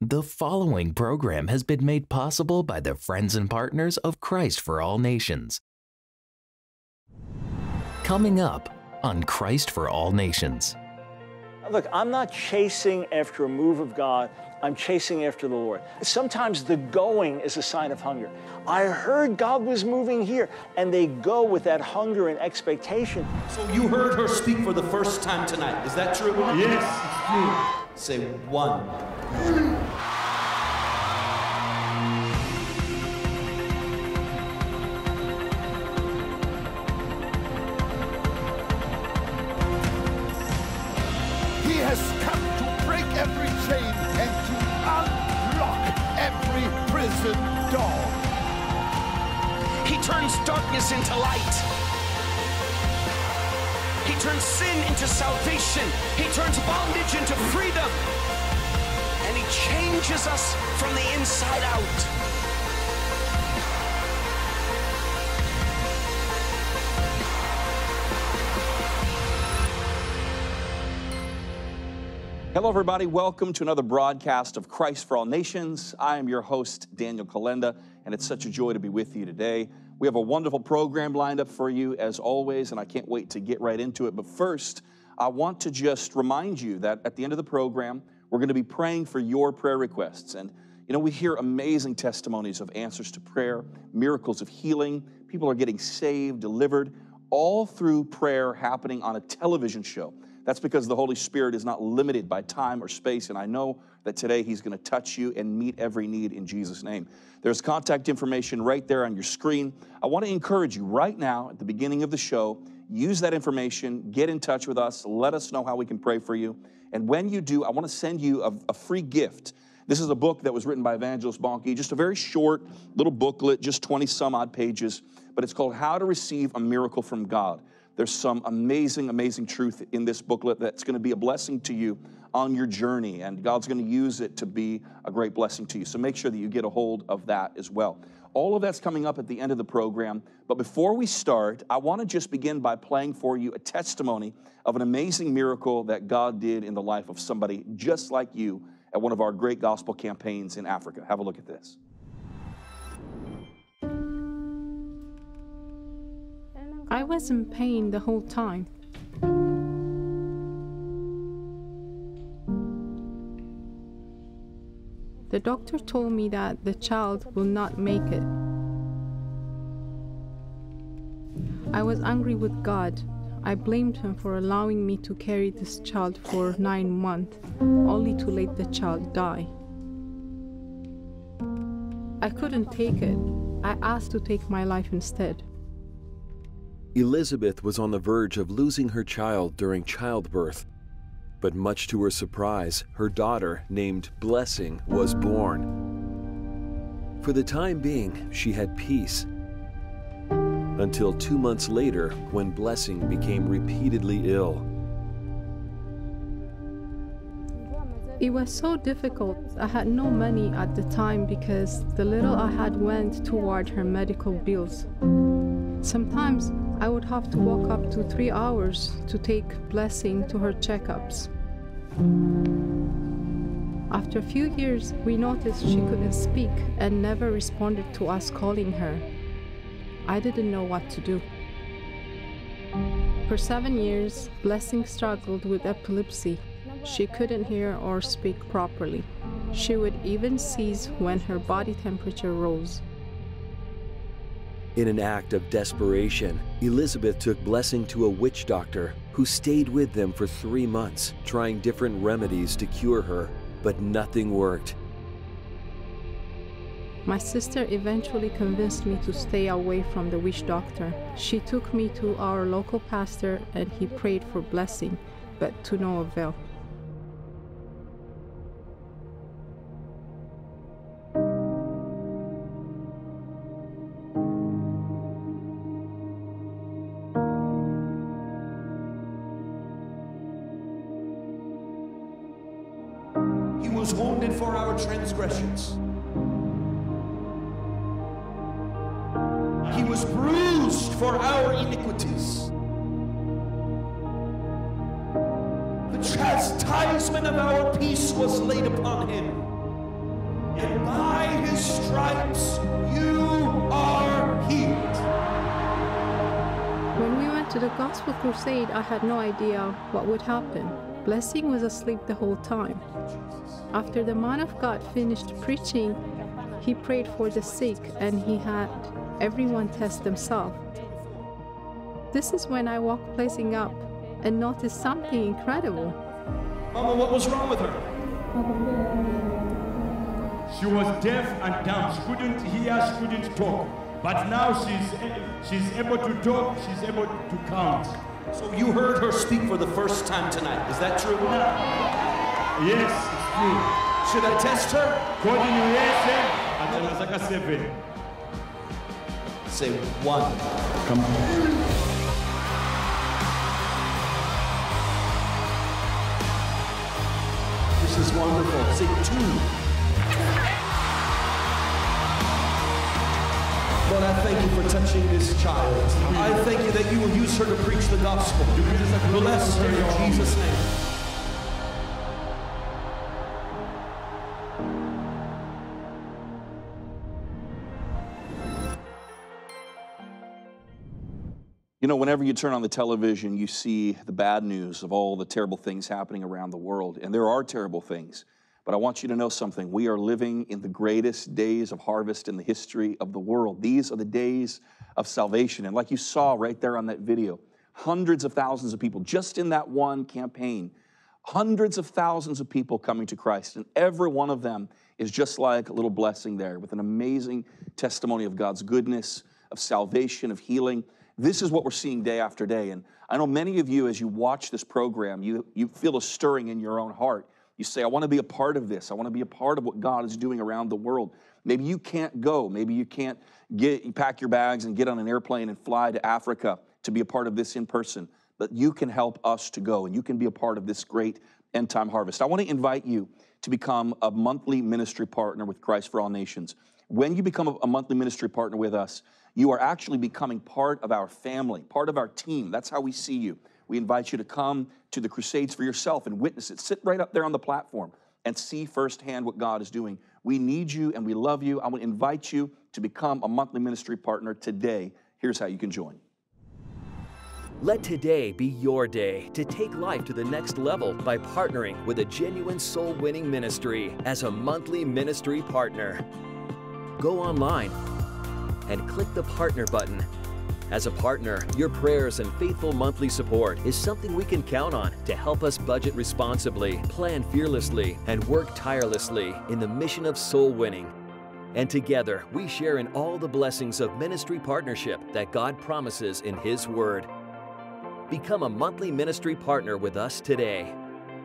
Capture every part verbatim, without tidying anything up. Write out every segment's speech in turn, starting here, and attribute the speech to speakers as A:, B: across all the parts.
A: The following program has been made possible by the friends and partners of Christ for All Nations. Coming up on Christ for All Nations.
B: Look, I'm not chasing after a move of God. I'm chasing after the Lord. Sometimes the going is a sign of hunger. I heard God was moving here, and they go with that hunger and expectation.
C: So you heard her speak for the first time tonight. Is that true?
B: Yes,
C: it's true. Say one.
D: He has come to break every chain and to unlock every prison door.
E: He turns darkness into light. He turns sin into salvation. He turns bondage into freedom. And he changes us from the inside out.
C: Hello, everybody. Welcome to another broadcast of Christ for All Nations. I am your host, Daniel Kolenda, and it's such a joy to be with you today. We have a wonderful program lined up for you, as always, and I can't wait to get right into it. But first, I want to just remind you that at the end of the program, we're going to be praying for your prayer requests. And, you know, we hear amazing testimonies of answers to prayer, miracles of healing. People are getting saved, delivered, all through prayer happening on a television show. That's because the Holy Spirit is not limited by time or space, and I know that today He's going to touch you and meet every need in Jesus' name. There's contact information right there on your screen. I want to encourage you right now at the beginning of the show, use that information, get in touch with us, let us know how we can pray for you. And when you do, I want to send you a, a free gift. This is a book that was written by Evangelist Daniel, just a very short little booklet, just twenty some odd pages, but it's called How to Receive a Miracle from God. There's some amazing, amazing truth in this booklet that's going to be a blessing to you on your journey, and God's going to use it to be a great blessing to you. So make sure that you get a hold of that as well. All of that's coming up at the end of the program, but before we start, I want to just begin by playing for you a testimony of an amazing miracle that God did in the life of somebody just like you at one of our great gospel campaigns in Africa. Have a look at this.
F: I was in pain the whole time. The doctor told me that the child will not make it. I was angry with God. I blamed Him for allowing me to carry this child for nine months, only to let the child die. I couldn't take it. I asked to take my life instead.
G: Elizabeth was on the verge of losing her child during childbirth, but much to her surprise, her daughter, named Blessing, was born. For the time being, she had peace, until two months later, when Blessing became repeatedly ill.
F: It was so difficult. I had no money at the time because the little I had went toward her medical bills. Sometimes I would have to walk up to three hours to take Blessing to her checkups. After a few years, we noticed she couldn't speak and never responded to us calling her. I didn't know what to do. For seven years, Blessing struggled with epilepsy. She couldn't hear or speak properly. She would even seize when her body temperature rose.
G: In an act of desperation, Elizabeth took Blessing to a witch doctor who stayed with them for three months, trying different remedies to cure her, but nothing worked.
F: My sister eventually convinced me to stay away from the witch doctor. She took me to our local pastor and he prayed for Blessing, but to no avail.
C: He was wounded for our transgressions. He was bruised for our iniquities. The chastisement of our peace was laid upon him,
E: and by his stripes you are healed.
F: When we went to the gospel crusade, I had no idea what would happen. Blessing was asleep the whole time. After the man of God finished preaching, he prayed for the sick and he had everyone test themselves. This is when I walked Blessing up and noticed something incredible.
E: Mama, what was wrong with her?
H: She was deaf and dumb. She couldn't hear, she couldn't talk. But now she's, she's able to talk, she's able to count.
E: So you heard her speak for the first time tonight, is that true?
H: Yes, it's true.
E: Should I test her?
H: Seven.
E: Say one.
H: Come on.
E: This is wonderful. Say two. Lord, I thank you for touching this child. I thank you that you will use her to preach the gospel. Bless her in Jesus' name.
C: You know, whenever you turn on the television, you see the bad news of all the terrible things happening around the world. And there are terrible things. But I want you to know something. We are living in the greatest days of harvest in the history of the world. These are the days of salvation. And like you saw right there on that video, hundreds of thousands of people, just in that one campaign, hundreds of thousands of people coming to Christ. And every one of them is just like a little Blessing there with an amazing testimony of God's goodness, of salvation, of healing. This is what we're seeing day after day. And I know many of you, as you watch this program, you, you feel a stirring in your own heart. You say, I want to be a part of this. I want to be a part of what God is doing around the world. Maybe you can't go. Maybe you can't get, you pack your bags and get on an airplane and fly to Africa to be a part of this in person. But you can help us to go, and you can be a part of this great end-time harvest. I want to invite you to become a monthly ministry partner with Christ for All Nations. When you become a, a monthly ministry partner with us, you are actually becoming part of our family, part of our team. That's how we see you. We invite you to come to the crusades for yourself and witness it. Sit right up there on the platform and see firsthand what God is doing. We need you and we love you. I want to invite you to become a monthly ministry partner today. Here's how you can join.
G: Let today be your day to take life to the next level by partnering with a genuine soul-winning ministry as a monthly ministry partner. Go online and click the partner button. As a partner, your prayers and faithful monthly support is something we can count on to help us budget responsibly, plan fearlessly, and work tirelessly in the mission of soul winning. And together, we share in all the blessings of ministry partnership that God promises in His Word. Become a monthly ministry partner with us today.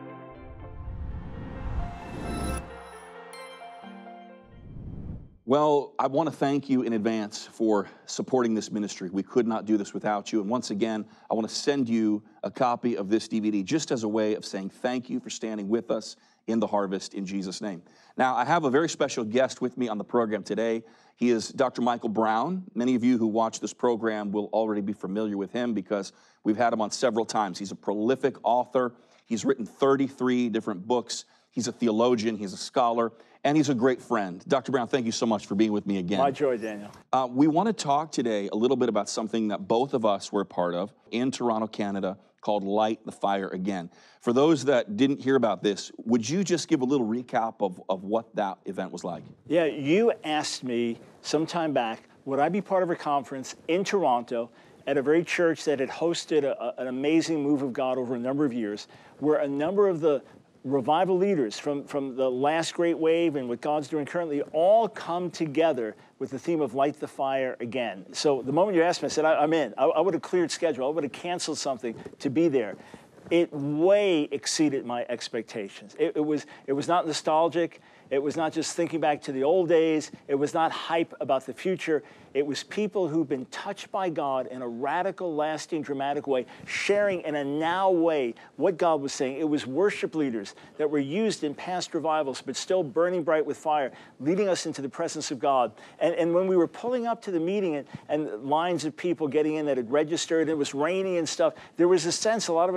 C: Well, I want to thank you in advance for supporting this ministry. We could not do this without you. And once again, I want to send you a copy of this D V D just as a way of saying thank you for standing with us in the harvest in Jesus' name. Now, I have a very special guest with me on the program today. He is Doctor Michael Brown. Many of you who watch this program will already be familiar with him because we've had him on several times. He's a prolific author. He's written thirty-three different books. He's a theologian. He's a scholar. And he's a great friend. Doctor Brown, thank you so much for being with me again.
B: My joy, Daniel.
C: Uh, we want to talk today a little bit about something that both of us were a part of in Toronto, Canada, called Light the Fire Again. For those that didn't hear about this, would you just give a little recap of, of what that event was like?
B: Yeah, you asked me some time back, would I be part of a conference in Toronto at a very church that had hosted a, an amazing move of God over a number of years, where a number of the revival leaders from, from the last great wave and what God's doing currently all come together with the theme of Light the Fire Again. So the moment you asked me, I said, I, I'm in. I, I would have cleared schedule. I would have canceled something to be there. It way exceeded my expectations. It, it was, it was not nostalgic. It was not just thinking back to the old days. It was not hype about the future. It was people who've been touched by God in a radical, lasting, dramatic way, sharing in a now way what God was saying. It was worship leaders that were used in past revivals, but still burning bright with fire, leading us into the presence of God. And, and when we were pulling up to the meeting and, and lines of people getting in that had registered, and it was raining and stuff, there was a sense, a lot of us saying, this,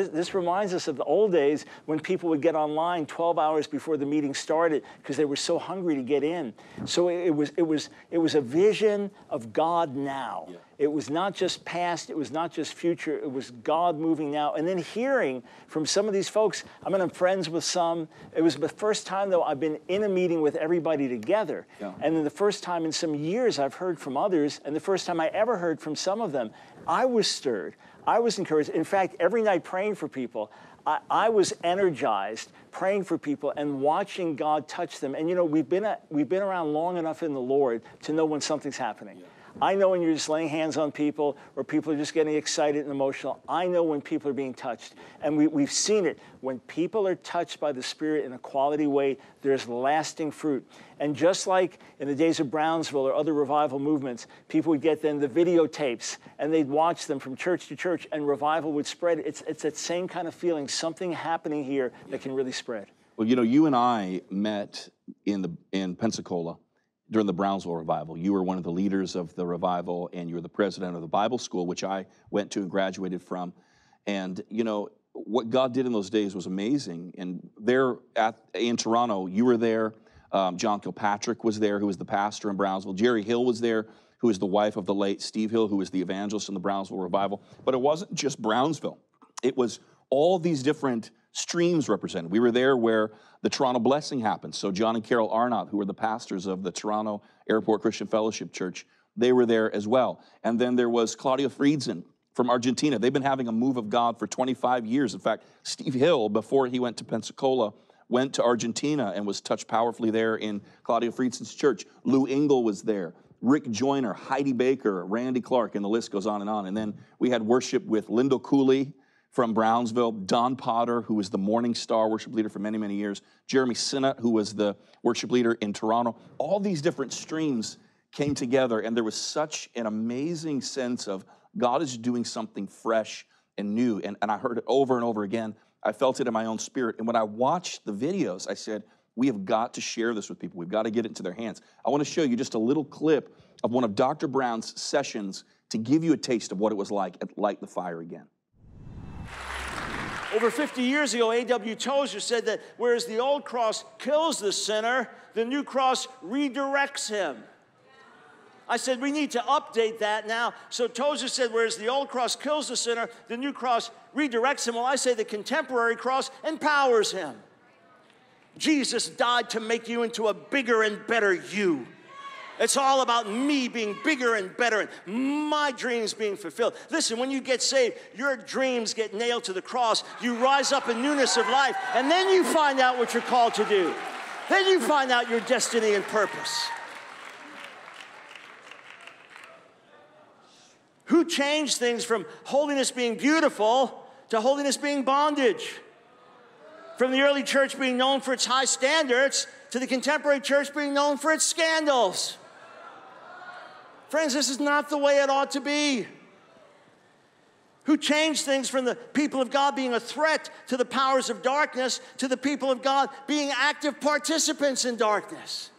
B: this, this reminds us of the old days when people would get online twelve hours before the meeting started because they were so hungry to get in. So it, it was it was it was a vision of God now. Yeah. It was not just past, it was not just future, it was God moving now. And then hearing from some of these folks, I mean, I'm friends with some. It was the first time, though, I've been in a meeting with everybody together. Yeah. And then the first time in some years I've heard from others, and the first time I ever heard from some of them, I was stirred. I was encouraged. In fact, every night praying for people, I, I was energized praying for people and watching God touch them. And, you know, we've been, a, we've been around long enough in the Lord to know when something's happening. Yeah. I know when you're just laying hands on people or people are just getting excited and emotional. I know when people are being touched. And we, we've seen it. When people are touched by the Spirit in a quality way, there's lasting fruit. And just like in the days of Brownsville or other revival movements, people would get then the videotapes and they'd watch them from church to church and revival would spread. It's, it's that same kind of feeling, something happening here that can really spread.
C: Well, you know, you and I met in, the, in Pensacola during the Brownsville revival. You were one of the leaders of the revival, and you were the president of the Bible school, which I went to and graduated from. And, you know, what God did in those days was amazing. And there at, in Toronto, you were there. Um, John Kilpatrick was there, who was the pastor in Brownsville. Jerry Hill was there, who is the wife of the late Steve Hill, who was the evangelist in the Brownsville revival. But it wasn't just Brownsville. It was all these different streams represented. We were there where the Toronto blessing happened. So John and Carol Arnott, who were the pastors of the Toronto Airport Christian Fellowship Church, they were there as well. And then there was Claudia Friedzen from Argentina. They've been having a move of God for twenty-five years. In fact, Steve Hill, before he went to Pensacola, went to Argentina and was touched powerfully there in Claudia Friedzen's church. Lou Engle was there. Rick Joyner, Heidi Baker, Randy Clark, and the list goes on and on. And then we had worship with Linda Cooley from Brownsville, Don Potter, who was the Morning Star worship leader for many, many years, Jeremy Sinnott, who was the worship leader in Toronto. All these different streams came together, and there was such an amazing sense of God is doing something fresh and new. And, and I heard it over and over again. I felt it in my own spirit. And when I watched the videos, I said, we have got to share this with people. We've got to get it into their hands. I want to show you just a little clip of one of Doctor Brown's sessions to give you a taste of what it was like at Light the Fire Again.
B: Over fifty years ago, A W Tozer said that whereas the old cross kills the sinner, the new cross redirects him. I said, we need to update that now. So Tozer said, whereas the old cross kills the sinner, the new cross redirects him. Well, I say the contemporary cross empowers him. Jesus died to make you into a bigger and better you. It's all about me being bigger and better and my dreams being fulfilled. Listen, when you get saved, your dreams get nailed to the cross. You rise up in newness of life, and then you find out what you're called to do. Then you find out your destiny and purpose. Who changed things from holiness being beautiful to holiness being bondage? From the early church being known for its high standards to the contemporary church being known for its scandals. Friends, this is not the way it ought to be. Who changed things from the people of God being a threat to the powers of darkness to the people of God being active participants in darkness?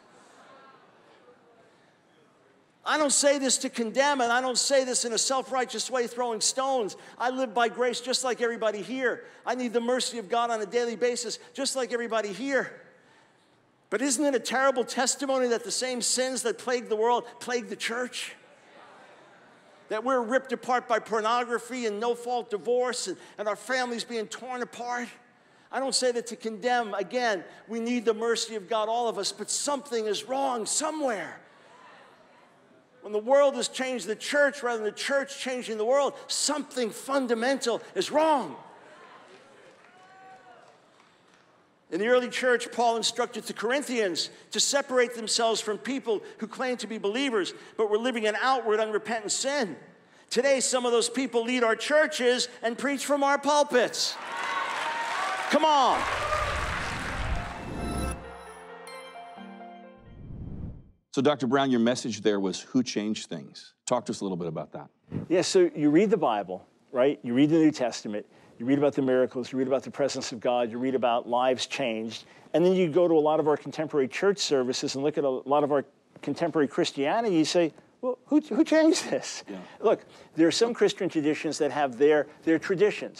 B: I don't say this to condemn, and I don't say this in a self-righteous way throwing stones. I live by grace just like everybody here. I need the mercy of God on a daily basis just like everybody here. But isn't it a terrible testimony that the same sins that plague the world plague the church? That we're ripped apart by pornography and no-fault divorce and, and our families being torn apart? I don't say that to condemn. Again, we need the mercy of God, all of us, but something is wrong somewhere. When the world has changed the church rather than the church changing the world, something fundamental is wrong. In the early church, Paul instructed the Corinthians to separate themselves from people who claim to be believers, but were living in outward unrepentant sin. Today, some of those people lead our churches and preach from our pulpits. Come on.
C: So, Doctor Brown, your message there was who changed things. Talk to us a little bit about that.
B: Yeah, so you read the Bible, right? You read the New Testament. You read about the miracles, you read about the presence of God, you read about lives changed, and then you go to a lot of our contemporary church services and look at a lot of our contemporary Christianity, you say, well, who, who changed this? Yeah. Look, there are some Christian traditions that have their, their traditions,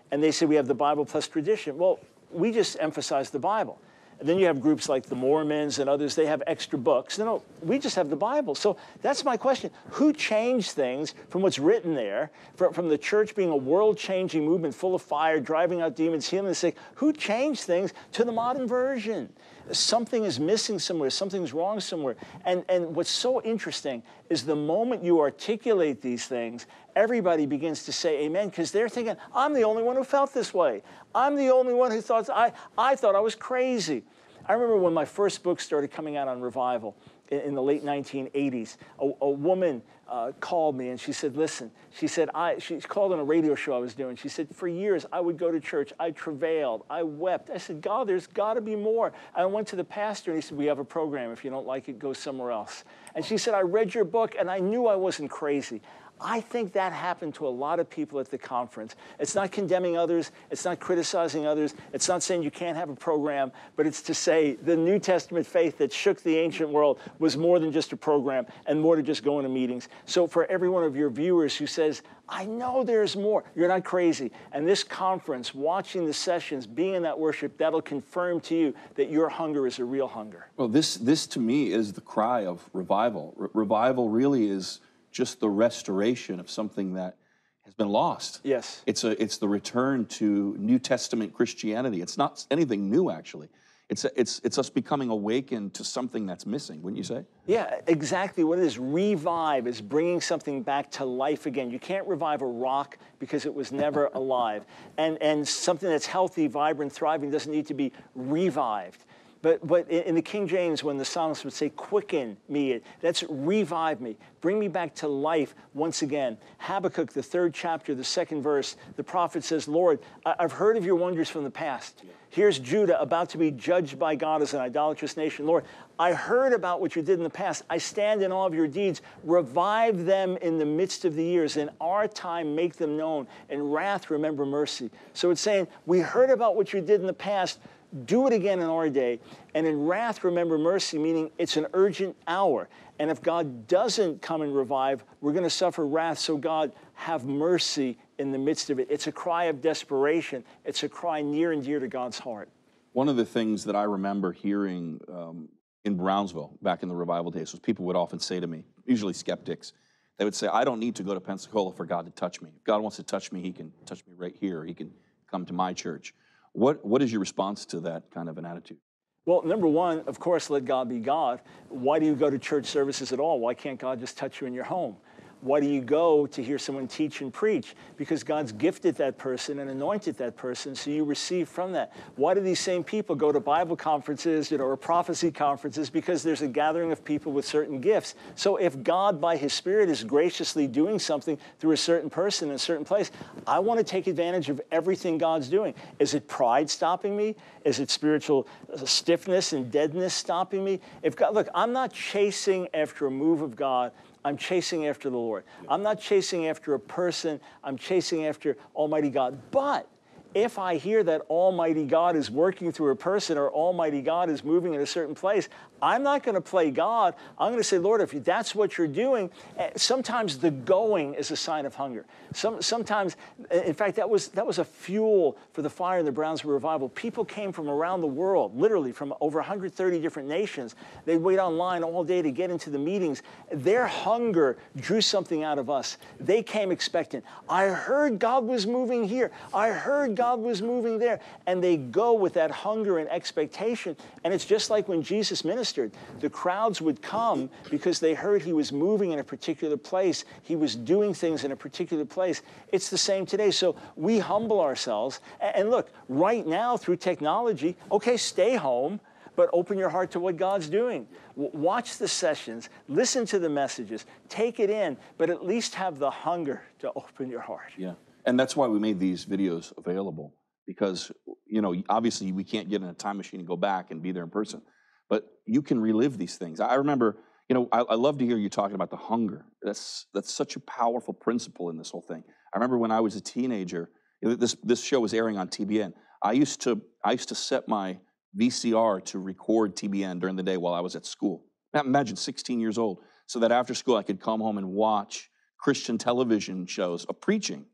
B: And they say we have the Bible plus tradition. Well, we just emphasize the Bible. And then you have groups like the Mormons and others, they have extra books. No, no, we just have the Bible. So that's my question. Who changed things from what's written there, from, from the church being a world-changing movement full of fire, driving out demons, healing the sick? Who changed things to the modern version? Something is missing somewhere. Something's wrong somewhere. And, and what's so interesting is the moment you articulate these things, everybody begins to say amen, because they're thinking, I'm the only one who felt this way. I'm the only one who thought, I, I thought I was crazy. I remember when my first book started coming out on revival in, in the late nineteen eighties, a, a woman uh, called me and she said, listen, she said, I, she called on a radio show I was doing. She said, for years I would go to church, I travailed, I wept. I said, God, there's got to be more. I went to the pastor and he said, we have a program. If you don't like it, go somewhere else. And she said, I read your book and I knew I wasn't crazy. I think that happened to a lot of people at the conference. It's not condemning others. It's not criticizing others. It's not saying you can't have a program, but it's to say the New Testament faith that shook the ancient world was more than just a program and more than just going to meetings. So for every one of your viewers who says, I know there's more, you're not crazy. And this conference, watching the sessions, being in that worship, that'll confirm to you that your hunger is a real hunger.
C: Well, this, this to me is the cry of revival. Re- revival really is just the restoration of something that has been lost.
B: Yes.
C: It's, a, it's the return to New Testament Christianity. It's not anything new, actually. It's, a, it's, it's us becoming awakened to something that's missing, wouldn't you say?
B: Yeah, exactly what it is. Revive is bringing something back to life again. You can't revive a rock because it was never alive. And, and something that's healthy, vibrant, thriving doesn't need to be revived. But, but in the King James, when the psalmist would say, quicken me, that's revive me, bring me back to life once again. Habakkuk, the third chapter, the second verse, the prophet says, Lord, I've heard of your wonders from the past. Here's Judah about to be judged by God as an idolatrous nation. Lord, I heard about what you did in the past. I stand in awe of your deeds. Revive them in the midst of the years. In our time, make them known. In wrath, remember mercy. So it's saying, we heard about what you did in the past. Do it again in our day. And in wrath, remember mercy, meaning it's an urgent hour. And if God doesn't come and revive, we're going to suffer wrath. So God, have mercy in the midst of it. It's a cry of desperation. It's a cry near and dear to God's heart.
C: One of the things that I remember hearing um, in Brownsville back in the revival days was people would often say to me, usually skeptics, they would say, I don't need to go to Pensacola for God to touch me. If God wants to touch me, he can touch me right here. He can come to my church. What, what is your response to that kind of an attitude?
B: Well, number one, of course, let God be God. Why do you go to church services at all? Why can't God just touch you in your home? Why do you go to hear someone teach and preach? Because God's gifted that person and anointed that person, so you receive from that. Why do these same people go to Bible conferences, you know, or prophecy conferences? Because there's a gathering of people with certain gifts. So if God, by his Spirit, is graciously doing something through a certain person in a certain place, I want to take advantage of everything God's doing. Is it pride stopping me? Is it spiritual stiffness and deadness stopping me? If God, look, I'm not chasing after a move of God. I'm chasing after the Lord. I'm not chasing after a person. I'm chasing after Almighty God. But if I hear that Almighty God is working through a person or Almighty God is moving in a certain place, I'm not going to play God. I'm going to say, Lord, if that's what you're doing, sometimes the going is a sign of hunger. Some, sometimes, in fact, that was, that was a fuel for the fire in the Brownsville revival. People came from around the world, literally from over one hundred thirty different nations. They'd wait online all day to get into the meetings. Their hunger drew something out of us. They came expectant. I heard God was moving here. I heard God was moving there. And they go with that hunger and expectation. And it's just like when Jesus ministered. The crowds would come because they heard he was moving in a particular place. He was doing things in a particular place. It's the same today. So we humble ourselves. And look, right now through technology, okay, stay home, but open your heart to what God's doing. Watch the sessions, listen to the messages, take it in, but at least have the hunger to open your heart.
C: Yeah, and that's why we made these videos available, because, you know, obviously we can't get in a time machine and go back and be there in person. But you can relive these things. I remember, you know, I, I love to hear you talking about the hunger. That's that's such a powerful principle in this whole thing. I remember when I was a teenager, this this show was airing on T B N. I used to I used to set my V C R to record T B N during the day while I was at school. Now, imagine sixteen years old, so that after school I could come home and watch Christian television shows of preaching.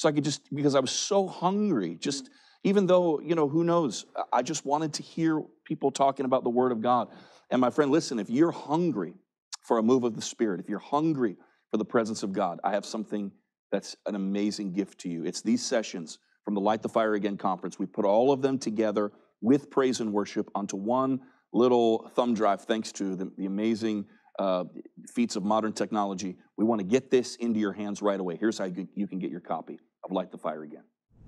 C: So I could just, because I was so hungry, just even though, you know, who knows, I just wanted to hear people talking about the Word of God. And my friend, listen, if you're hungry for a move of the Spirit, if you're hungry for the presence of God, I have something that's an amazing gift to you. It's these sessions from the Light the Fire Again conference. We put all of them together with praise and worship onto one little thumb drive, thanks to the, the amazing uh, feats of modern technology. We want to get this into your hands right away. Here's how you, you can get your copy of Light the Fire Again.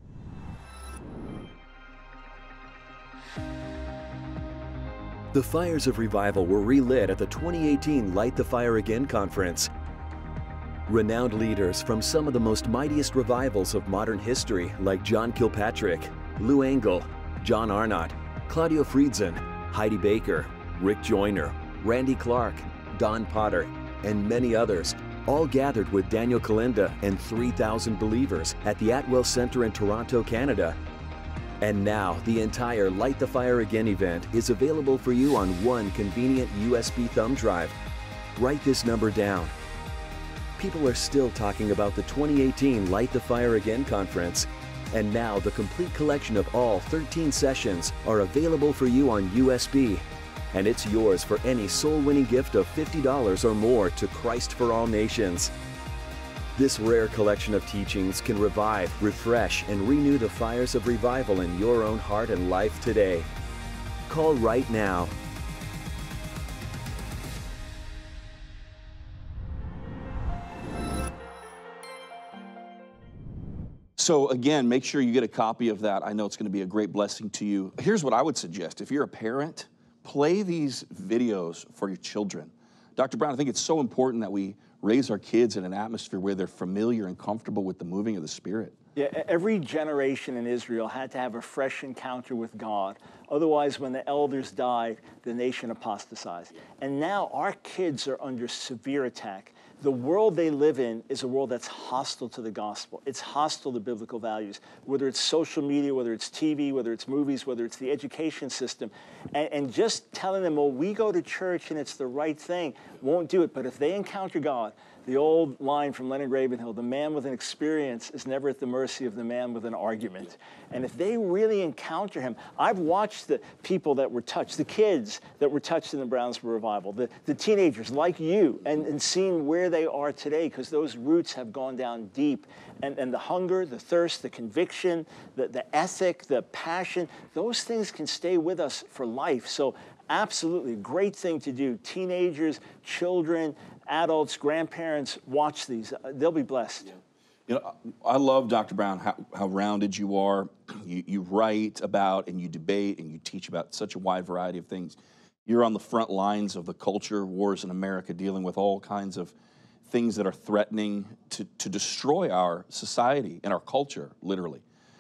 G: The fires of revival were relit at the twenty eighteen Light the Fire Again conference. Renowned leaders from some of the most mightiest revivals of modern history, like John Kilpatrick, Lou Engle, John Arnott, Claudio Friedzen, Heidi Baker, Rick Joyner, Randy Clark, Don Potter, and many others, all gathered with Daniel Kolenda and three thousand believers at the Atwell Center in Toronto, Canada. And now, the entire Light the Fire Again event is available for you on one convenient U S B thumb drive. Write this number down. People are still talking about the twenty eighteen Light the Fire Again conference. And now the complete collection of all thirteen sessions are available for you on U S B. And it's yours for any soul-winning gift of fifty dollars or more to Christ for All Nations. This rare collection of teachings can revive, refresh, and renew the fires of revival in your own heart and life today. Call right now.
C: So again, make sure you get a copy of that. I know it's going to be a great blessing to you. Here's what I would suggest. If you're a parent, play these videos for your children. Doctor Brown, I think it's so important that we raise our kids in an atmosphere where they're familiar and comfortable with the moving of the Spirit.
B: Yeah, every generation in Israel had to have a fresh encounter with God. Otherwise, when the elders died, the nation apostatized. And now our kids are under severe attack. The world they live in is a world that's hostile to the gospel. It's hostile to biblical values, whether it's social media, whether it's T V, whether it's movies, whether it's the education system. And, and just telling them, well, we go to church and it's the right thing, won't do it. But if they encounter God, the old line from Leonard Ravenhill, the man with an experience is never at the mercy of the man with an argument. And if they really encounter him, I've watched the people that were touched, the kids that were touched in the Brownsville revival, the, the teenagers like you, and, and seeing where they are today, because those roots have gone down deep. And, and the hunger, the thirst, the conviction, the, the ethic, the passion, those things can stay with us for life. So absolutely, great thing to do. Teenagers, children, adults, grandparents, watch these. They'll be blessed.
C: Yeah. You know, I love, Doctor Brown, how, how rounded you are. You, you write about and you debate and you teach about such a wide variety of things. You're on the front lines of the culture wars in America, dealing with all kinds of things that are threatening to, to destroy our society and our culture, literally.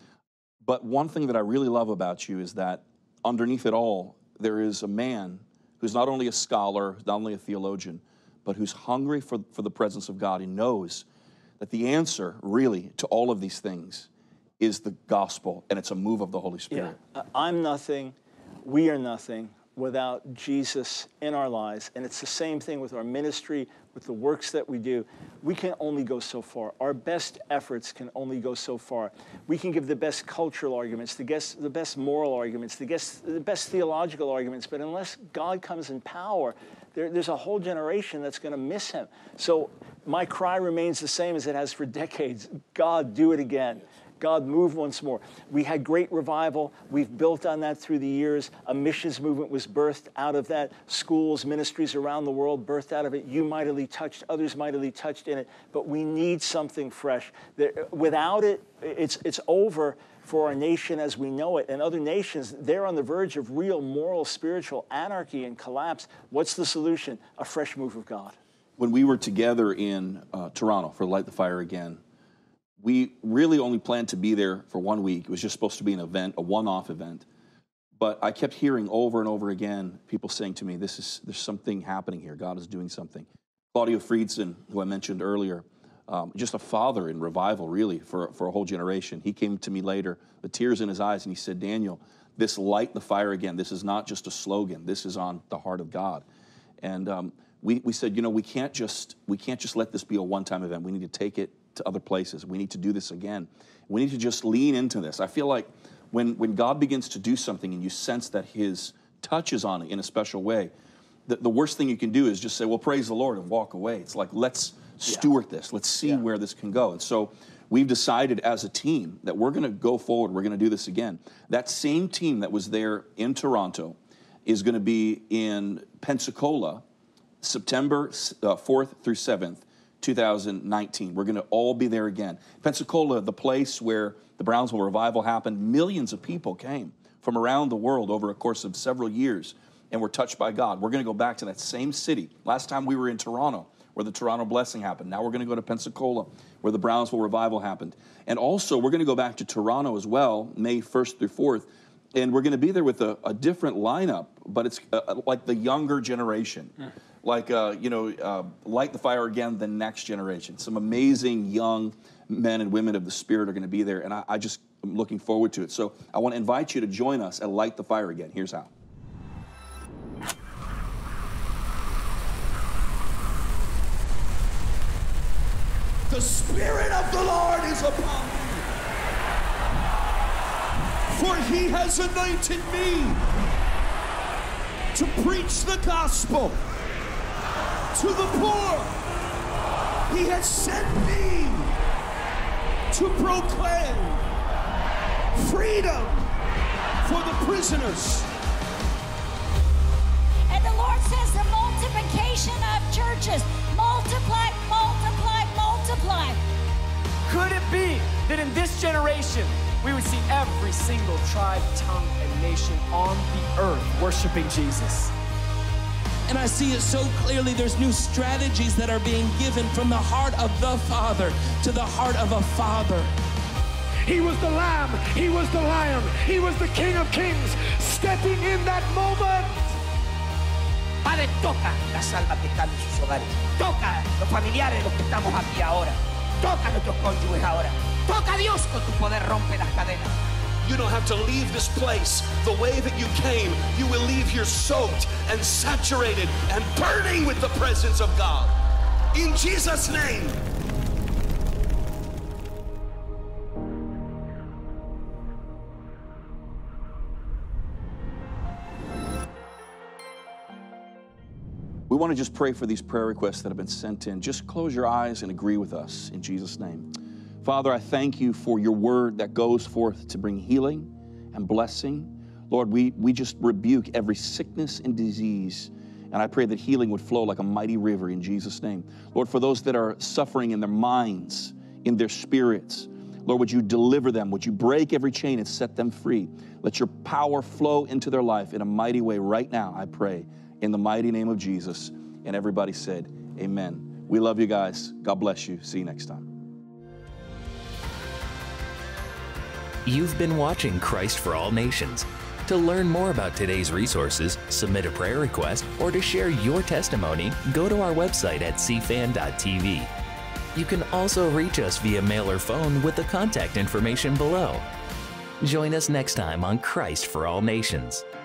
C: But one thing that I really love about you is that underneath it all, there is a man who's not only a scholar, not only a theologian, but who's hungry for, for the presence of God. He knows that the answer, really, to all of these things is the gospel, and it's a move of the Holy Spirit.
B: Yeah. Uh, I'm nothing, we are nothing without Jesus in our lives. And it's the same thing with our ministry, with the works that we do. We can only go so far. Our best efforts can only go so far. We can give the best cultural arguments, the best, the best moral arguments, the best, the best theological arguments, but unless God comes in power, there, there's a whole generation that's going to miss him. So my cry remains the same as it has for decades. God, do it again. God, move once more. We had great revival. We've built on that through the years. A missions movement was birthed out of that. Schools, ministries around the world birthed out of it. You mightily touched, others mightily touched in it. But we need something fresh. There, without it, it's, it's over for our nation as we know it. And other nations, they're on the verge of real moral, spiritual anarchy and collapse. What's the solution? A fresh move of God.
C: When we were together in uh, Toronto for Light the Fire Again, we really only planned to be there for one week. It was just supposed to be an event, a one-off event. But I kept hearing over and over again people saying to me, "This is there's something happening here. God is doing something." Claudio Friedzen, who I mentioned earlier, um, just a father in revival, really, for, for a whole generation. He came to me later, the tears in his eyes, and he said, "Daniel, this Light the Fire Again, this is not just a slogan. This is on the heart of God." And um, we, we said, you know, we can't just we can't just let this be a one-time event. We need to take it to other places. We need to do this again. We need to just lean into this. I feel like when, when God begins to do something and you sense that his touch is on it in a special way, the, the worst thing you can do is just say, well, praise the Lord, and walk away. It's like, let's steward yeah. this. Let's see yeah. where this can go. And so we've decided as a team that we're going to go forward. We're going to do this again. That same team that was there in Toronto is going to be in Pensacola, September uh, fourth through seventh, two thousand nineteen. We're going to all be there again. Pensacola, the place where the Brownsville revival happened, millions of people came from around the world over a course of several years and were touched by God. We're going to go back to that same city. Last time we were in Toronto, where the Toronto blessing happened. Now we're going to go to Pensacola, where the Brownsville revival happened. And also, we're going to go back to Toronto as well, May first through fourth, and we're going to be there with a, a different lineup, but it's uh, like the younger generation. Mm. Like, uh, you know, uh, light the fire again, the next generation. Some amazing young men and women of the Spirit are going to be there, and I, I just am looking forward to it. So I want to invite you to join us at Light the Fire Again. Here's how.
I: The Spirit of the Lord is upon me, for he has anointed me to preach the gospel to the poor. He has sent me to proclaim freedom for the prisoners.
J: And the Lord says the multiplication of churches, multiply, multiply, multiply.
K: Could it be that in this generation we would see every single tribe, tongue, and nation on the earth worshiping Jesus?
I: And I see it so clearly. There's new strategies that are being given from the heart of the Father to the heart of a father.
D: He was the Lamb, he was the Lion, he was the King of Kings, stepping in that moment.
L: Padre, toca las almas que están en sus hogares. Toca los familiares de los que estamos aquí ahora. Toca a nuestros cónyuges ahora. Toca a Dios con tu poder, rompe las cadenas.
I: You don't have to leave this place the way that you came. You will leave here soaked and saturated and burning with the presence of God. In Jesus' name.
C: We want to just pray for these prayer requests that have been sent in. Just close your eyes and agree with us in Jesus' name. Father, I thank you for your word that goes forth to bring healing and blessing. Lord, we, we just rebuke every sickness and disease, and I pray that healing would flow like a mighty river in Jesus' name. Lord, for those that are suffering in their minds, in their spirits, Lord, would you deliver them? Would you break every chain and set them free? Let your power flow into their life in a mighty way right now, I pray, in the mighty name of Jesus. And everybody said, amen. We love you guys. God bless you. See you next time.
A: You've been watching Christ for All Nations. To learn more about today's resources, submit a prayer request, or to share your testimony, go to our website at c fan dot t v. You can also reach us via mail or phone with the contact information below. Join us next time on Christ for All Nations.